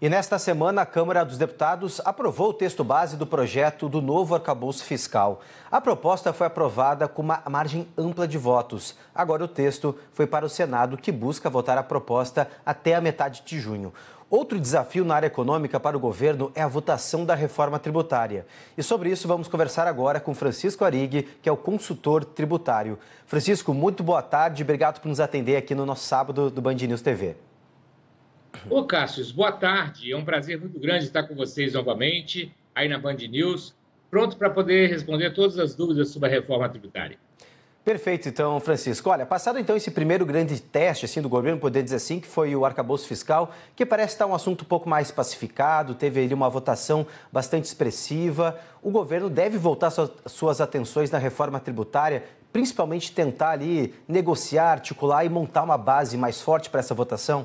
E nesta semana, a Câmara dos Deputados aprovou o texto base do projeto do novo arcabouço fiscal. A proposta foi aprovada com uma margem ampla de votos. Agora o texto foi para o Senado, que busca votar a proposta até a metade de junho. Outro desafio na área econômica para o governo é a votação da reforma tributária. E sobre isso vamos conversar agora com Francisco Arigue, que é o consultor tributário. Francisco, muito boa tarde, obrigado por nos atender aqui no nosso sábado do Band News TV. Ô, Cássio, boa tarde. É um prazer muito grande estar com vocês novamente, aí na Band News, pronto para poder responder todas as dúvidas sobre a reforma tributária. Perfeito, então, Francisco. Olha, passado então esse primeiro grande teste assim, do governo, poder dizer assim, que foi o arcabouço fiscal, que parece estar um assunto um pouco mais pacificado, teve ali uma votação bastante expressiva. O governo deve voltar suas atenções na reforma tributária, principalmente tentar ali negociar, articular e montar uma base mais forte para essa votação?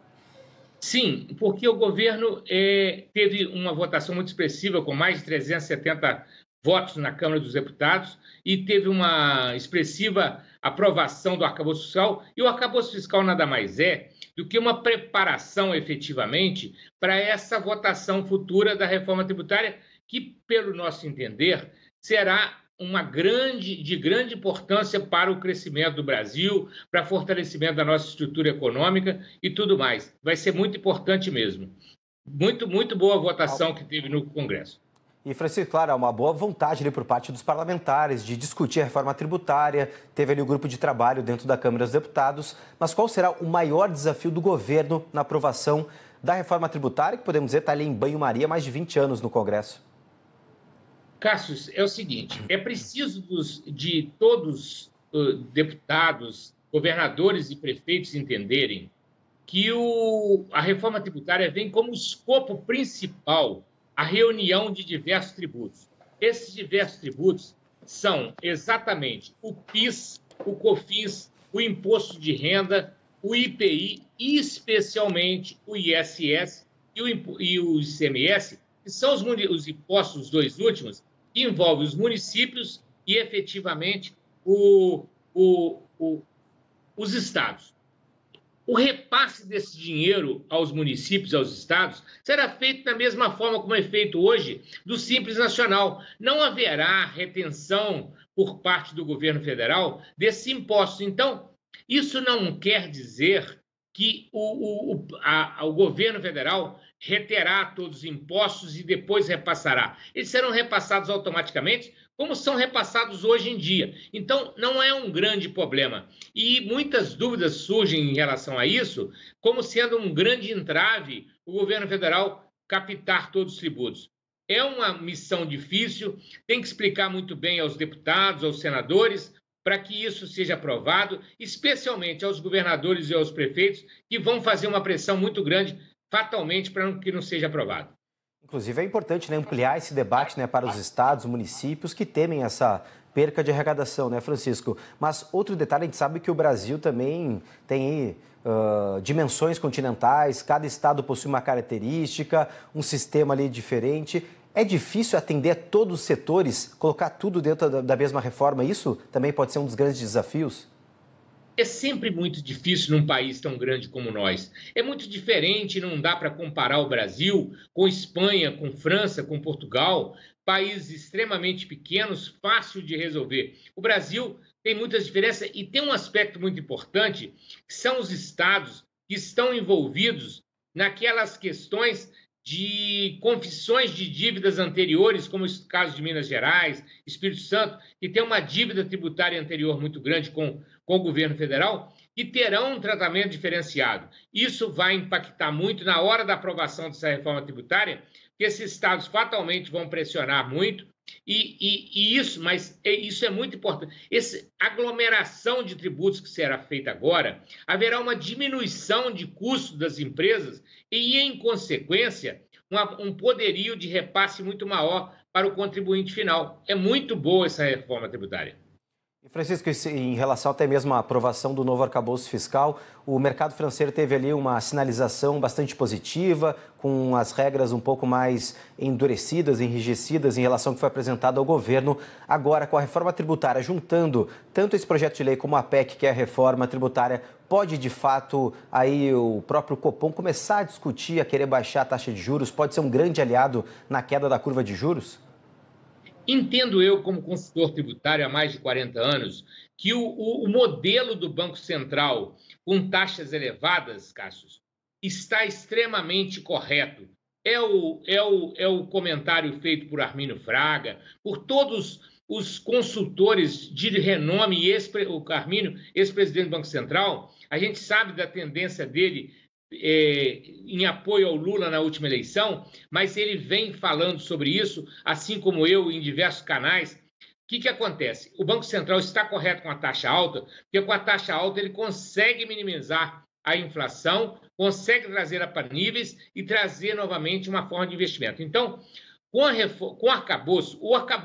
Sim, porque o governo teve uma votação muito expressiva, com mais de 370 votos na Câmara dos Deputados, e teve uma expressiva aprovação do arcabouço fiscal. E o arcabouço fiscal nada mais é do que uma preparação, efetivamente, para essa votação futura da reforma tributária, que, pelo nosso entender, será de grande importância para o crescimento do Brasil, para o fortalecimento da nossa estrutura econômica e tudo mais. Vai ser muito importante mesmo. Muito boa a votação que teve no Congresso. E, Francisco, claro, há uma boa vontade ali por parte dos parlamentares de discutir a reforma tributária, teve ali o grupo de trabalho dentro da Câmara dos Deputados, mas qual será o maior desafio do governo na aprovação da reforma tributária, que podemos dizer está ali em banho-maria há mais de 20 anos no Congresso? Cássio, é o seguinte, é preciso de todos os deputados, governadores e prefeitos entenderem que a reforma tributária vem como escopo principal a reunião de diversos tributos. Esses diversos tributos são exatamente o PIS, o COFINS, o Imposto de Renda, o IPI e, especialmente, o ISS e o ICMS, que são os impostos, os dois últimos, que envolvem os municípios e, efetivamente, os estados. O repasse desse dinheiro aos municípios e aos estados será feito da mesma forma como é feito hoje do Simples Nacional. Não haverá retenção por parte do governo federal desses impostos. Então, isso não quer dizer que o governo federal reterá todos os impostos e depois repassará. Eles serão repassados automaticamente, como são repassados hoje em dia. Então, não é um grande problema. E muitas dúvidas surgem em relação a isso, como sendo um grande entrave o governo federal captar todos os tributos. É uma missão difícil, tem que explicar muito bem aos deputados, aos senadores, para que isso seja aprovado, especialmente aos governadores e aos prefeitos, que vão fazer uma pressão muito grande, fatalmente, para que não seja aprovado. Inclusive, é importante, né, ampliar esse debate, né, para os estados, municípios que temem essa perca de arrecadação, né, Francisco? Mas outro detalhe, a gente sabe que o Brasil também tem dimensões continentais, cada estado possui uma característica, um sistema ali diferente. É difícil atender todos os setores, colocar tudo dentro da mesma reforma? Isso também pode ser um dos grandes desafios? É sempre muito difícil num país tão grande como nós. É muito diferente, não dá para comparar o Brasil com Espanha, com França, com Portugal, países extremamente pequenos, fácil de resolver. O Brasil tem muitas diferenças e tem um aspecto muito importante, que são os estados que estão envolvidos naquelas questões de confissões de dívidas anteriores, como o caso de Minas Gerais, Espírito Santo, que tem uma dívida tributária anterior muito grande com o governo federal, que terão um tratamento diferenciado. Isso vai impactar muito na hora da aprovação dessa reforma tributária, que esses estados fatalmente vão pressionar muito, mas isso é muito importante. Essa aglomeração de tributos que será feita agora, haverá uma diminuição de custo das empresas e, em consequência, um poderio de repasse muito maior para o contribuinte final. É muito boa essa reforma tributária. Francisco, em relação até mesmo à aprovação do novo arcabouço fiscal, o mercado financeiro teve ali uma sinalização bastante positiva, com as regras um pouco mais endurecidas, enrijecidas em relação ao que foi apresentado ao governo. Agora, com a reforma tributária, juntando tanto esse projeto de lei como a PEC, que é a reforma tributária, pode de fato aí o próprio Copom começar a discutir, a querer baixar a taxa de juros? Pode ser um grande aliado na queda da curva de juros? Entendo eu, como consultor tributário há mais de 40 anos, que o modelo do Banco Central com taxas elevadas, Cássio, está extremamente correto. É o comentário feito por Armínio Fraga, por todos os consultores de renome, o Armínio, ex-presidente do Banco Central. A gente sabe da tendência dele em apoio ao Lula na última eleição, mas ele vem falando sobre isso, assim como eu, em diversos canais. O que acontece? O Banco Central está correto com a taxa alta, porque com a taxa alta ele consegue minimizar a inflação, consegue trazê-la para níveis e trazer novamente uma forma de investimento. Então, com o arcabouço,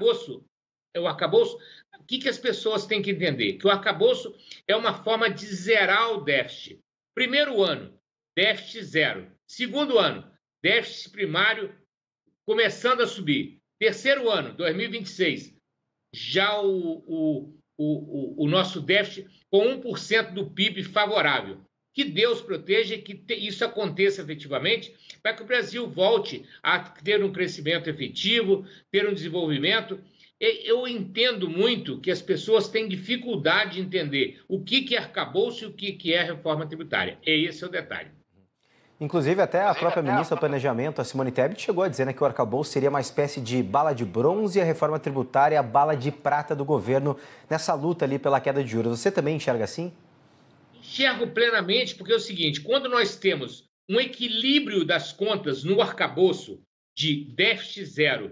o que as pessoas têm que entender? Que o arcabouço é uma forma de zerar o déficit. Primeiro ano, déficit zero. Segundo ano, déficit primário começando a subir. Terceiro ano, 2026, já o nosso déficit com 1% do PIB favorável. Que Deus proteja e que isso aconteça efetivamente, para que o Brasil volte a ter um crescimento efetivo, ter um desenvolvimento. Eu entendo muito que as pessoas têm dificuldade de entender o que é arcabouço e o que é reforma tributária. Esse é o detalhe. Inclusive, até a própria ministra do Planejamento, a Simone Tebet, chegou a dizer, né, que o arcabouço seria uma espécie de bala de bronze e a reforma tributária a bala de prata do governo nessa luta ali pela queda de juros. Você também enxerga assim? Enxergo plenamente, porque é o seguinte, quando nós temos um equilíbrio das contas no arcabouço de déficit zero,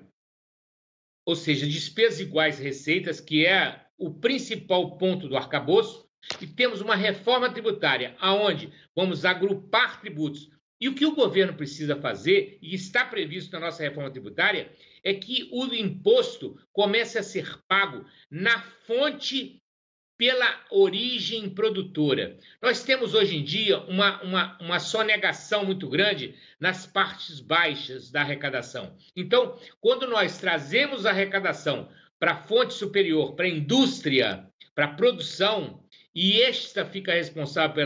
ou seja, despesas iguais receitas, que é o principal ponto do arcabouço, e temos uma reforma tributária onde vamos agrupar tributos. E o que o governo precisa fazer, e está previsto na nossa reforma tributária, é que o imposto comece a ser pago na fonte pela origem produtora. Nós temos hoje em dia uma sonegação muito grande nas partes baixas da arrecadação. Então, quando nós trazemos a arrecadação para a fonte superior, para a indústria, para a produção, e esta fica responsável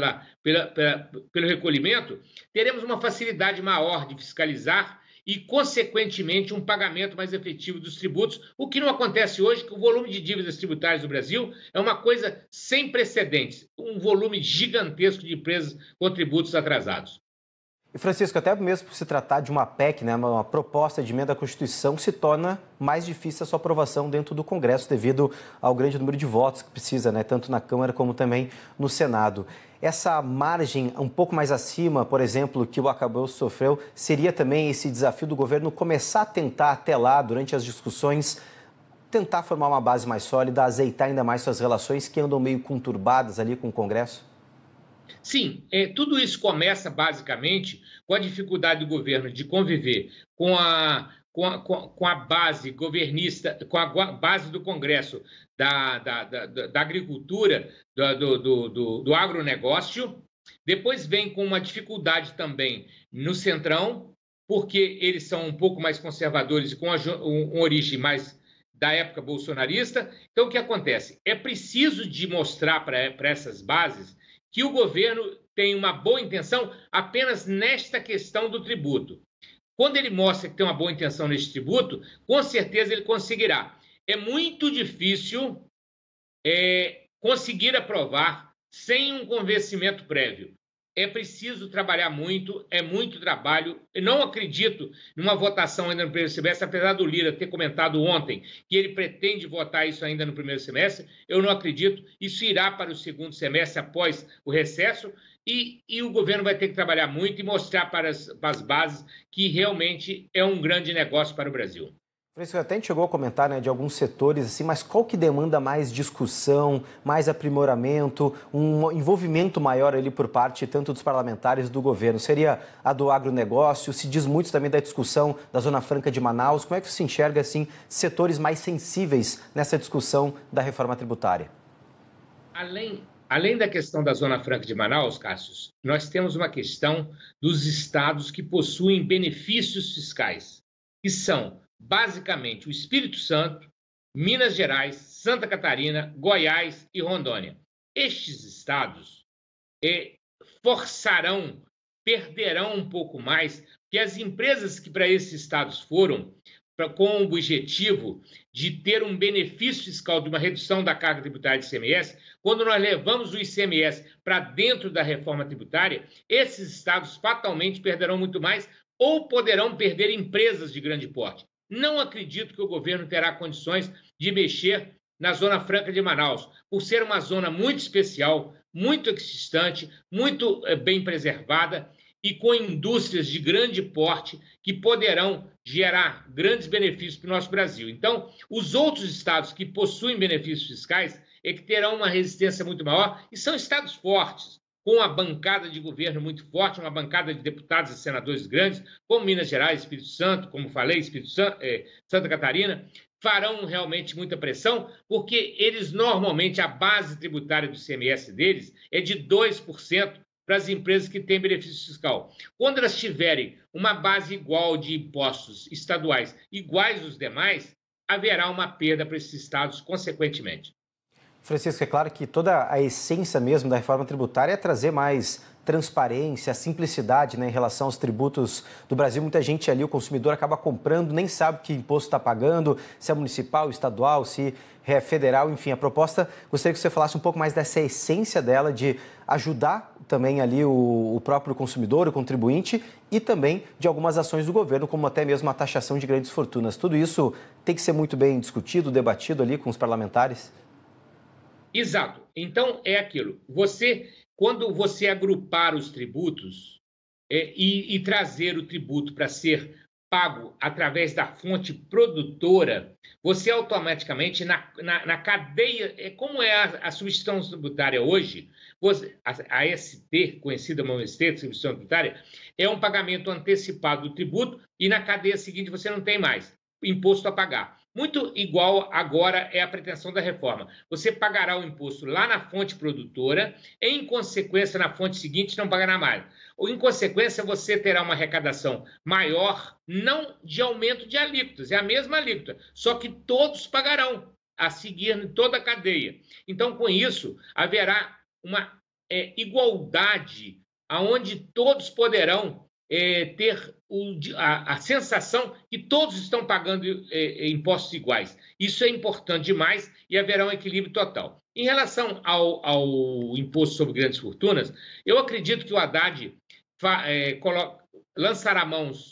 pelo recolhimento, teremos uma facilidade maior de fiscalizar e, consequentemente, um pagamento mais efetivo dos tributos, o que não acontece hoje, que o volume de dívidas tributárias do Brasil é uma coisa sem precedentes, um volume gigantesco de empresas com tributos atrasados. E, Francisco, até mesmo por se tratar de uma PEC, né, uma proposta de emenda à Constituição, se torna mais difícil a sua aprovação dentro do Congresso devido ao grande número de votos que precisa, né, tanto na Câmara como também no Senado. Essa margem um pouco mais acima, por exemplo, que o arcabouço sofreu, seria também esse desafio do governo começar a tentar até lá, durante as discussões, tentar formar uma base mais sólida, azeitar ainda mais suas relações que andam meio conturbadas ali com o Congresso? Sim, tudo isso começa basicamente com a dificuldade do governo de conviver com a base governista, com a base do Congresso, da agricultura, do agronegócio. Depois vem com uma dificuldade também no Centrão, porque eles são um pouco mais conservadores e com uma origem mais da época bolsonarista. Então, o que acontece? É preciso de mostrar para essas bases que o governo tem uma boa intenção apenas nesta questão do tributo. Quando ele mostra que tem uma boa intenção neste tributo, com certeza ele conseguirá. É muito difícil conseguir aprovar sem um convencimento prévio. É preciso trabalhar muito, é muito trabalho. Eu não acredito numa votação ainda no primeiro semestre, apesar do Lira ter comentado ontem que ele pretende votar isso ainda no primeiro semestre. Eu não acredito. Isso irá para o segundo semestre, após o recesso, e o governo vai ter que trabalhar muito e mostrar para as bases que realmente é um grande negócio para o Brasil. Francisco, até a gente chegou a comentar, né, de alguns setores, assim, mas qual que demanda mais discussão, mais aprimoramento, um envolvimento maior ali por parte tanto dos parlamentares do governo? Seria a do agronegócio? Se diz muito também da discussão da Zona Franca de Manaus. Como é que você enxerga, assim, setores mais sensíveis nessa discussão da reforma tributária? Além da questão da Zona Franca de Manaus, Cássio, nós temos uma questão dos estados que possuem benefícios fiscais, que são, basicamente, o Espírito Santo, Minas Gerais, Santa Catarina, Goiás e Rondônia. Estes estados perderão um pouco mais, que as empresas que para esses estados foram com o objetivo de ter um benefício fiscal de uma redução da carga tributária de ICMS, quando nós levamos o ICMS para dentro da reforma tributária, esses estados fatalmente perderão muito mais ou poderão perder empresas de grande porte. Não acredito que o governo terá condições de mexer na Zona Franca de Manaus, por ser uma zona muito especial, muito distante, muito bem preservada e com indústrias de grande porte que poderão gerar grandes benefícios para o nosso Brasil. Então, os outros estados que possuem benefícios fiscais é que terão uma resistência muito maior e são estados fortes, com uma bancada de governo muito forte, uma bancada de deputados e senadores grandes, como Minas Gerais, Espírito Santo, como falei, Santa Catarina, farão realmente muita pressão, porque eles normalmente, a base tributária do ICMS deles é de 2%, para as empresas que têm benefício fiscal. Quando elas tiverem uma base igual de impostos estaduais, iguais aos demais, haverá uma perda para esses estados, consequentemente. Francisco, é claro que toda a essência mesmo da reforma tributária é trazer mais transparência, simplicidade, né, em relação aos tributos do Brasil. Muita gente ali, o consumidor, acaba comprando, nem sabe que imposto está pagando, se é municipal, estadual, se é federal, enfim. A proposta, gostaria que você falasse um pouco mais dessa essência dela, de ajudar também ali o próprio consumidor, o contribuinte, e também de algumas ações do governo, como até mesmo a taxação de grandes fortunas. Tudo isso tem que ser muito bem discutido, debatido ali com os parlamentares? Exato. Então, é aquilo. Quando você agrupar os tributos e trazer o tributo para ser pago através da fonte produtora, você automaticamente, na cadeia, como é a substituição tributária hoje, a ST, conhecida como ST, substituição tributária, é um pagamento antecipado do tributo e na cadeia seguinte você não tem mais imposto a pagar. Muito igual agora é a pretensão da reforma. Você pagará o imposto lá na fonte produtora, em consequência, na fonte seguinte, não pagará mais. Ou, em consequência, você terá uma arrecadação maior, não de aumento de alíquotas, é a mesma alíquota, só que todos pagarão a seguir em toda a cadeia. Então, com isso, haverá uma igualdade, onde todos poderão ter a sensação que todos estão pagando impostos iguais. Isso é importante demais e haverá um equilíbrio total. Em relação ao imposto sobre grandes fortunas, eu acredito que o Haddad lançará mãos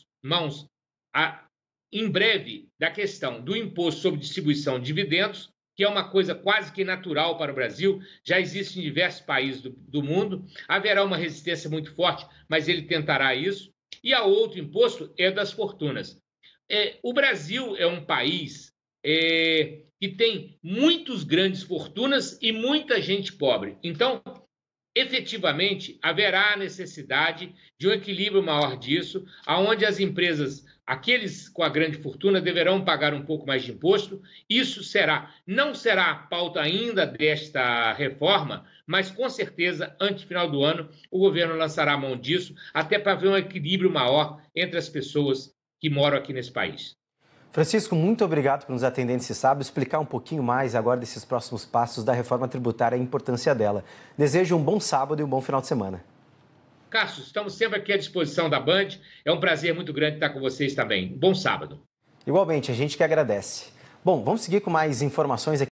em breve da questão do imposto sobre distribuição de dividendos, que é uma coisa quase que natural para o Brasil, já existe em diversos países do mundo, haverá uma resistência muito forte, mas ele tentará isso. E a outro imposto é das fortunas. O Brasil é um país que tem muitas grandes fortunas e muita gente pobre. Então, efetivamente, haverá a necessidade de um equilíbrio maior disso, onde as empresas, aqueles com a grande fortuna, deverão pagar um pouco mais de imposto. Isso não será pauta ainda desta reforma, mas com certeza, antes do final do ano, o governo lançará a mão disso, até para haver um equilíbrio maior entre as pessoas que moram aqui nesse país. Francisco, muito obrigado por nos atender nesse sábado, explicar um pouquinho mais agora desses próximos passos da reforma tributária e a importância dela. Desejo um bom sábado e um bom final de semana. Cássio, estamos sempre aqui à disposição da Band. É um prazer muito grande estar com vocês também. Bom sábado. Igualmente, a gente que agradece. Bom, vamos seguir com mais informações aqui.